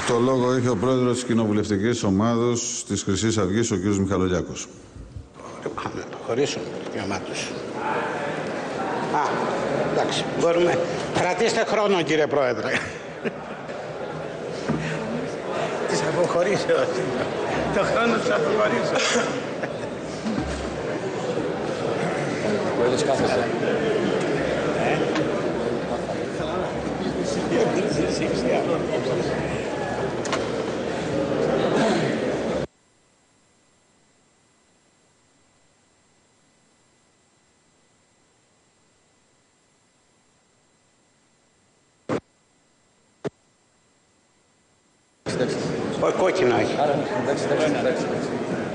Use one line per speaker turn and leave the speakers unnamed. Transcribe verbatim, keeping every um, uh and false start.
Το λόγο έχει ο πρόεδρος της κοινοβουλευτικής ομάδος της Χρυσής Αυγής, ο κ. Μιχαλολιάκος.
Να το χωρίσουν την ομάδα τους. Α, εντάξει, μπορούμε. Κρατήστε χρόνο, κύριε πρόεδρε. Τις αποχωρήσω. Το χρόνο τους αποχωρήσω.
Πρόεδρος, κάθεσαι.
Όχι, κόκκινο έχει.
Άρα, εντάξει, εντάξει, εντάξει.